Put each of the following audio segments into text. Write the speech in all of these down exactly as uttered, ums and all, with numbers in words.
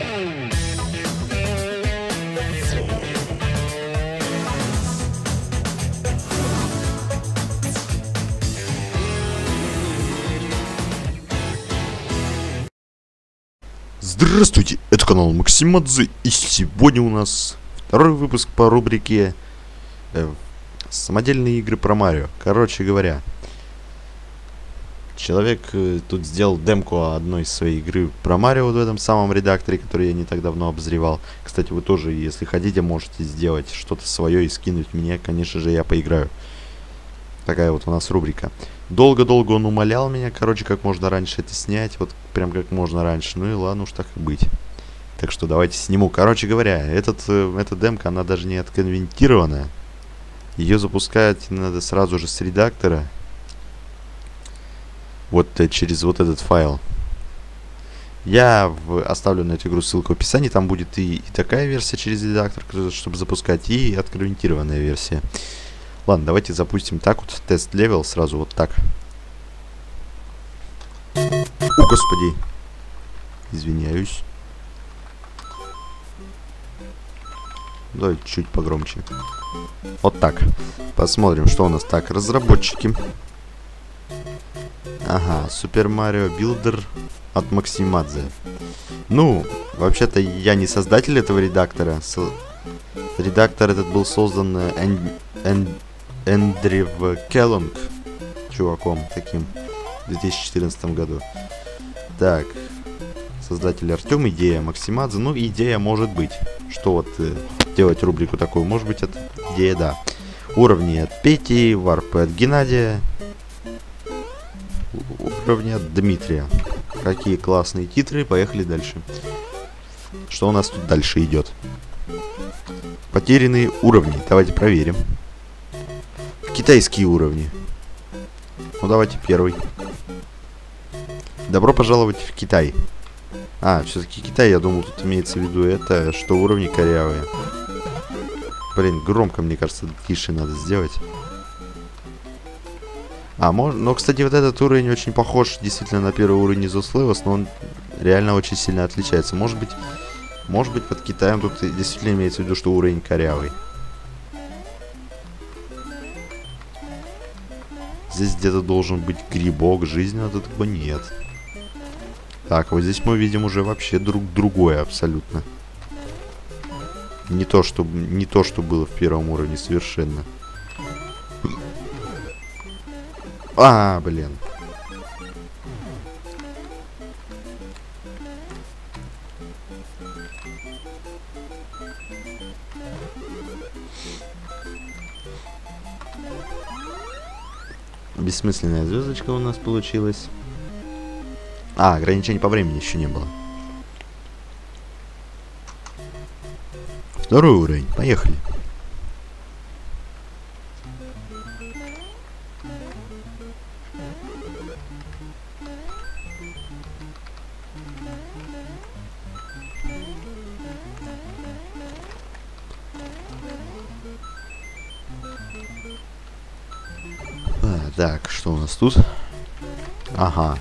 Здравствуйте, это канал Максимадзе, и сегодня у нас второй выпуск по рубрике э, самодельные игры про Марио. Короче говоря, человек э, тут сделал демку одной своей игры про Марио вот в этом самом редакторе, который я не так давно обозревал. Кстати, вы тоже, если хотите, можете сделать что-то свое и скинуть мне, конечно же, я поиграю. Такая вот у нас рубрика. Долго-долго он умолял меня, короче, как можно раньше это снять, вот прям как можно раньше. Ну и ладно уж так и быть. Так что давайте сниму. Короче говоря, этот, э, эта демка, она даже не отконвертированная. Ее запускать надо сразу же с редактора. Вот э, через вот этот файл. Я в, оставлю на эту игру ссылку в описании. Там будет и, и такая версия через редактор, чтобы запускать, и отконвертированная версия. Ладно, давайте запустим так вот, тест-левел, сразу вот так. О, господи. Извиняюсь. Давай чуть погромче. Вот так. Посмотрим, что у нас. Так, разработчики. Ага, Super Mario Builder от Максимадзе. Ну, вообще-то я не создатель этого редактора. Со... Редактор этот был создан Эн... Эн... Эндрю Келлонг, чуваком таким, в две тысячи четырнадцатом году. Так, создатель Артем, идея Максимадзе. Ну, идея может быть, что вот э, делать рубрику такую, может быть, это идея, да. Уровни от Пети, варпы от Геннадия, уровни от Дмитрия. Какие классные титры, поехали дальше. Что у нас тут дальше идет? Потерянные уровни, давайте проверим. Китайские уровни. Ну давайте первый. Добро пожаловать в Китай. А, все-таки Китай, я думал, тут имеется в виду это, что уровни корявые. Блин, громко, мне кажется, тише надо сделать. А, можно... Но, кстати, вот этот уровень очень похож действительно на первый уровень из Lost Levels, но он реально очень сильно отличается. Может быть, может быть, под Китаем тут действительно имеется в виду, что уровень корявый. Здесь где-то должен быть грибок, жизни, а тут его нет. Так, вот здесь мы видим уже вообще друг другое абсолютно. Не то, что, не то, что было в первом уровне совершенно. А, блин. Бессмысленная звездочка у нас получилась. А, ограничений по времени еще не было. Второй уровень. Поехали. Так, что у нас тут? Ага.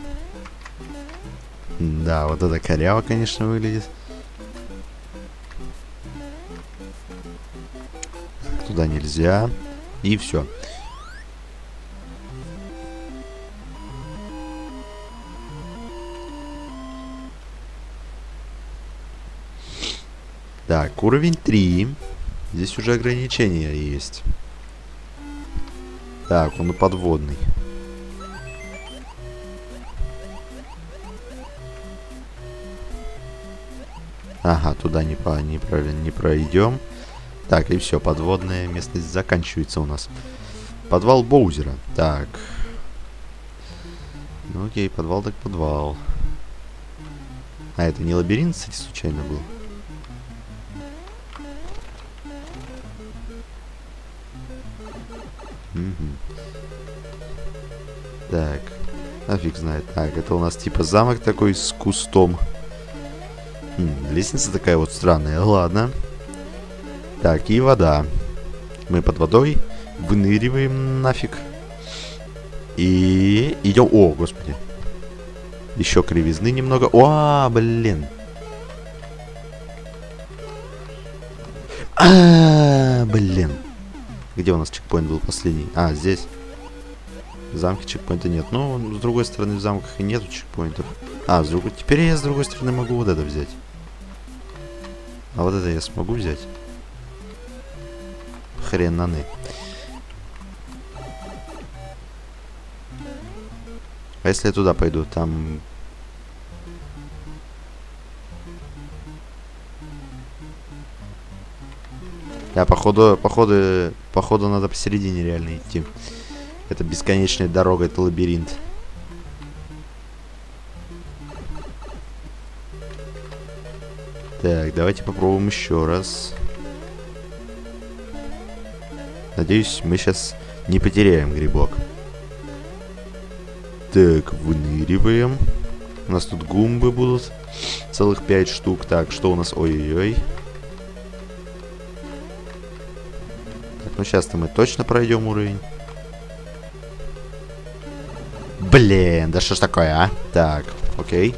Да, вот это коряво, конечно, выглядит. Туда нельзя. И все. Так, уровень три. Здесь уже ограничения есть. Так, он и подводный. Ага, туда не, по, не, правильно, не пройдем. Так, и все, подводная местность заканчивается у нас. Подвал Боузера. Так. Ну окей, подвал так подвал. А это не лабиринт, кстати, случайно был? Угу. Так, нафиг знает. Так, это у нас типа замок такой с кустом. М, лестница такая вот странная. Ладно. Так, и вода. Мы под водой выныриваем нафиг. И идем... О, господи. Еще кривизны немного. О, блин. А, блин. Где у нас чекпоинт был последний? А, здесь. В замке чекпоинта нет. Но, с другой стороны, в замках и нету чекпоинтов. А, с другой... Теперь я с другой стороны могу вот это взять. А вот это я смогу взять? Хренаны. А если я туда пойду, там... Да, походу, походу, походу надо посередине реально идти. Это бесконечная дорога, это лабиринт. Так, давайте попробуем еще раз. Надеюсь, мы сейчас не потеряем грибок. Так, выныриваем. У нас тут гумбы будут. Целых пять штук. Так, что у нас? Ой-ой-ой. Так, ну сейчас-то мы точно пройдем уровень. Блин, да что ж такое, а? Так, окей.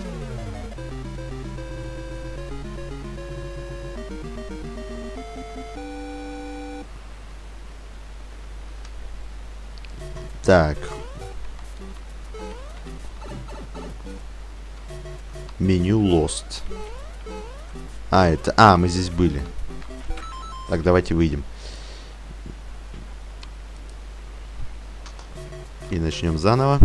Так. Меню Lost. А, это... А, мы здесь были. Так, давайте выйдем. И начнем заново.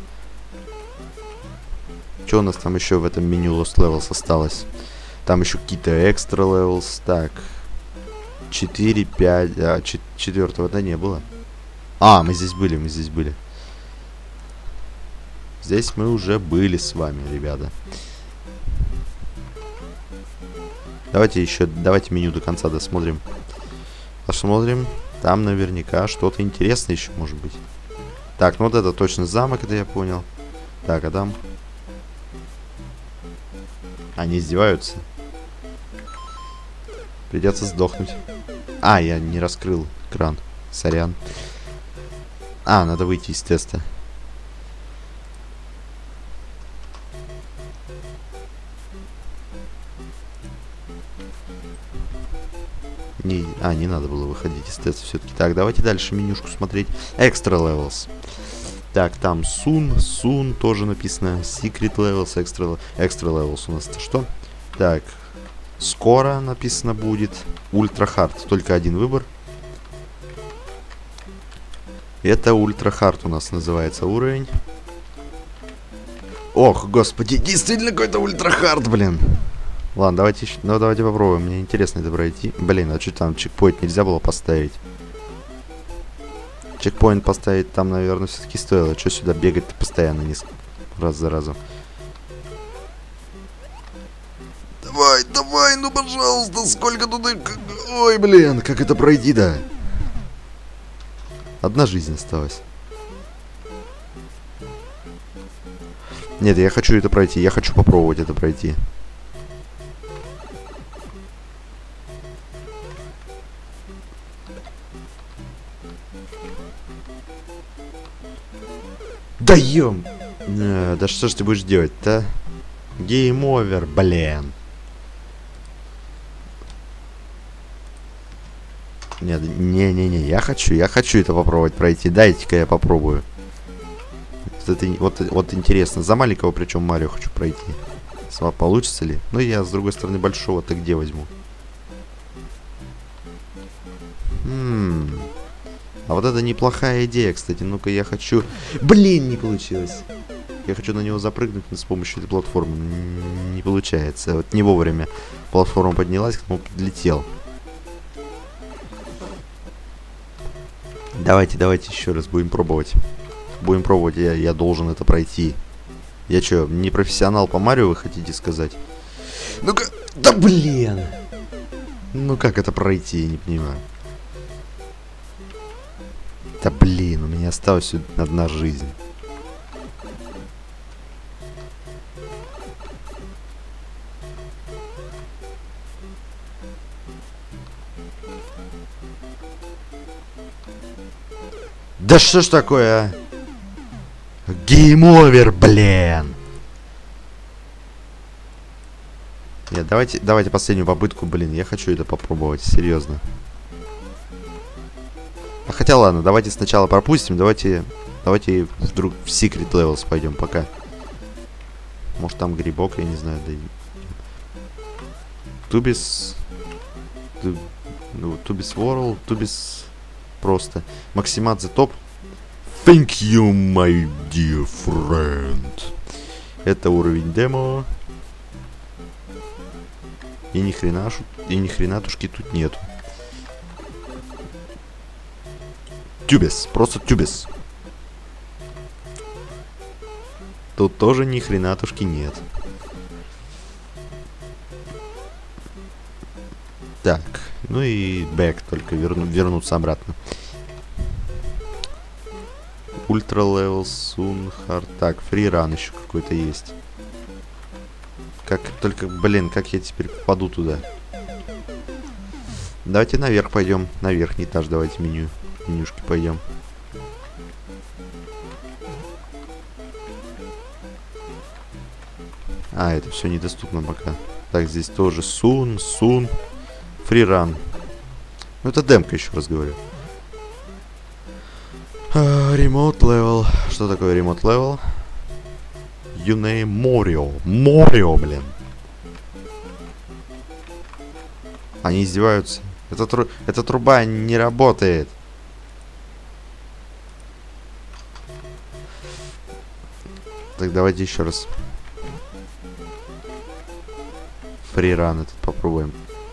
Что у нас там еще в этом меню Lost Levels осталось? Там еще какие-то Extra Levels. Так. четыре, пять... А, четвертого-то не было. А, мы здесь были, мы здесь были. Здесь мы уже были с вами, ребята. Давайте еще, давайте меню до конца досмотрим. Посмотрим. Там наверняка что-то интересное еще может быть. Так, ну вот это точно замок, это я понял. Так, а там... Они издеваются. Придется сдохнуть. А, я не раскрыл экран. Сорян. А, надо выйти из теста. Не, а, не надо было выходить из теста все-таки. Так, давайте дальше менюшку смотреть. Extra Levels. Так, там Soon, Soon тоже написано. Secret Levels, Extra, extra Levels у нас это что? Так, скоро написано будет. Ultra Hard, только один выбор. Это Ультра Хард у нас называется уровень. Ох, господи, действительно какой-то Ультра Хард, блин. Ладно, давайте, ну, давайте попробуем. Мне интересно это пройти. Блин, а что там, чекпоинт нельзя было поставить? Чекпоинт поставить там, наверное, все-таки стоило. Что сюда бегать-то постоянно, несколько раз за разом? Давай, давай, ну пожалуйста, сколько тут... Ой, блин, как это пройти-то? Одна жизнь осталась. Нет, я хочу это пройти. Я хочу попробовать это пройти. Да ем! Э, да что ж ты будешь делать-то? Гейм овер, блин. Нет, не-не-не, я хочу, я хочу это попробовать пройти. Дайте-ка я попробую. Вот, это, вот, вот интересно, за маленького причем Марио хочу пройти. Получится ли? Ну я с другой стороны большого-то где возьму? М-м. А вот это неплохая идея, кстати. Ну-ка я хочу... Блин, не получилось. Я хочу на него запрыгнуть с помощью этой платформы. Не получается. Вот не вовремя платформа поднялась, к нему подлетел. Давайте, давайте еще раз будем пробовать. Будем пробовать, я, я должен это пройти. Я что, не профессионал по Марио, вы хотите сказать? Ну-ка, да блин! Ну как это пройти, я не понимаю. Да блин, у меня осталась одна жизнь. Да что ж такое, а? Гейм овер, блин. Нет, давайте, давайте последнюю попытку, блин, я хочу это попробовать, серьезно. А хотя ладно, давайте сначала пропустим, давайте, давайте вдруг в Secret Levels пойдем пока. Может там грибок, я не знаю, да. Тубис, Ту... ну, Тубис World, Тубис просто. Максимадзе топ. Thank you, my dear friend. Это уровень демо. И ни хрена, и ни хренатушки тут нету. Тюбис, просто тюбис. Тут тоже ни хренатушки нет. Так, ну и бэк, только верну, вернуться обратно. Ультра левел, сун, хард. Так, фриран еще какой-то есть. Как только, блин, как я теперь попаду туда? Давайте наверх пойдем. На верхний этаж давайте меню. Менюшки пойдем. А, это все недоступно пока. Так, здесь тоже сун, сун, фриран. Ну, это демка, еще раз говорю. Ремонт левел. Что такое ремонт левел? You name Морио. Морио, блин. Они издеваются. Эта, тру... Эта труба не работает. Так, давайте еще раз. Фриран этот попробуем.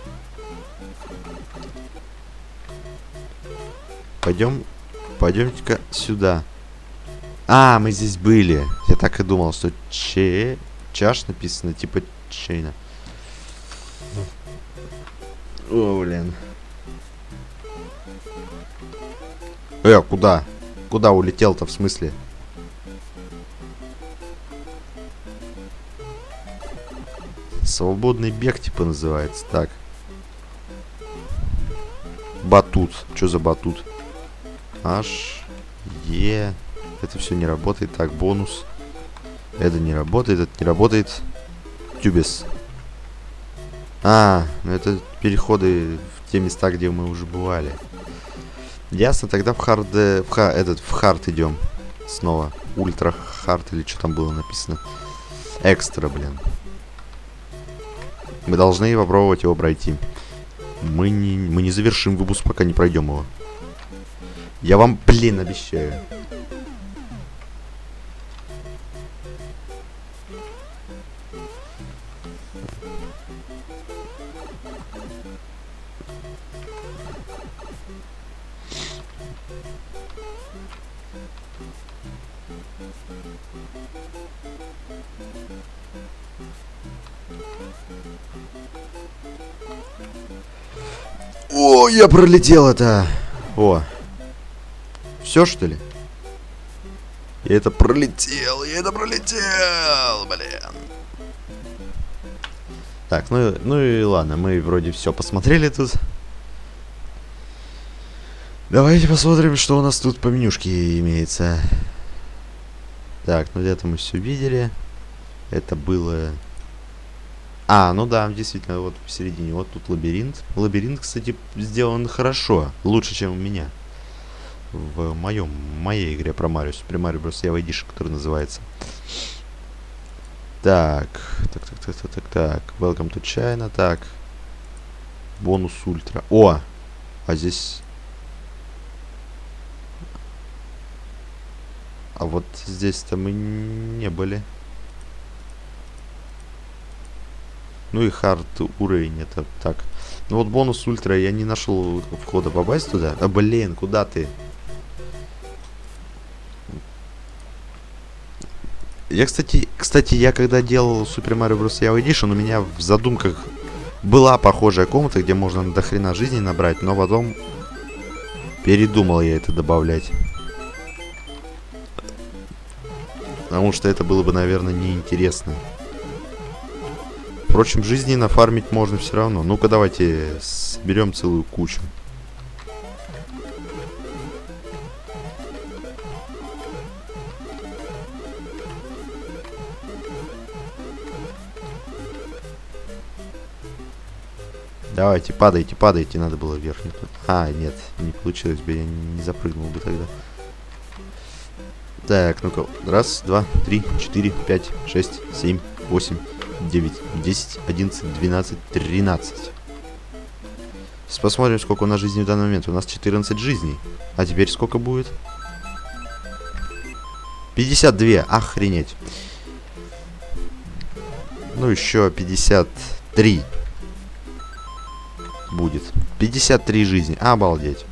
Пойдем. Пойдемте-ка сюда. А, мы здесь были. Я так и думал, что че... Чаш написано, типа чейна. О, блин. Э, куда? Куда улетел-то, в смысле? Свободный бег, типа, называется. Так. Батут. Что за батут? Аж... Е... Это все не работает. Так, бонус. Это не работает, это не работает. Тюбис. А, ну это переходы в те места, где мы уже бывали. Ясно, тогда в хард... В, ха, этот, в хард идем. Снова. Ультра хард или что там было написано. Экстра, блин. Мы должны попробовать его пройти. Мы не, мы не завершим выпуск, пока не пройдем его. Я вам, блин, обещаю. О, я пролетел это. О. Все, что ли? Я это пролетел, я это пролетел, блин. Так, ну, ну и ладно, мы вроде все посмотрели тут. Давайте посмотрим, что у нас тут по менюшке имеется. Так, ну где-то мы все видели. Это было... А, ну да, действительно, вот в середине. Вот тут лабиринт. Лабиринт, кстати, сделан хорошо. Лучше, чем у меня. В моем, моей игре про Марио. Super Mario Bros. Java Edition, который называется. Так. Так, так, так, так, так, так. Welcome to China. Так. Бонус ультра. О! А здесь... А вот здесь-то мы не были. Ну и хард уровень, это так. Ну вот бонус ультра, я не нашел входа попасть туда. А блин, куда ты? Я, кстати, кстати, я когда делал Super Mario Bros. Java Edition, у меня в задумках была похожая комната, где можно до хрена жизни набрать, но потом передумал я это добавлять. Потому что это было бы, наверное, неинтересно. Впрочем, жизни нафармить можно все равно. Ну-ка, давайте соберем целую кучу. Давайте, падайте, падайте. Надо было вверх. Не туда. А, нет, не получилось бы. Я не запрыгнул бы тогда. Так, ну-ка. Раз, два, три, четыре, пять, шесть, семь, восемь, девять, десять, одиннадцать, двенадцать, тринадцать. Сейчас посмотрим, сколько у нас жизней в данный момент. У нас четырнадцать жизней. А теперь сколько будет? пятьдесят два. Охренеть. Ну, еще пятьдесят три. Будет. пятьдесят три жизни. Обалдеть.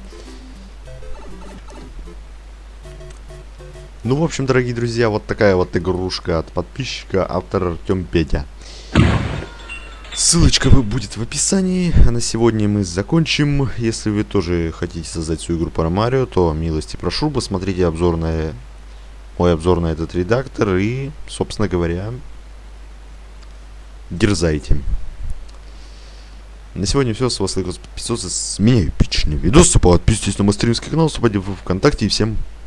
Ну, в общем, дорогие друзья, вот такая вот игрушка от подписчика, автор Артем Петя. Ссылочка будет в описании. А на сегодня мы закончим. Если вы тоже хотите создать свою игру про Марио, то милости прошу, посмотрите обзор на... мой обзор на этот редактор и, собственно говоря, дерзайте. На сегодня все. С вас лайк, подписывайтесь. С меня эпичный видос. Подписывайтесь на мой стримский канал, вступайте в ВКонтакте и всем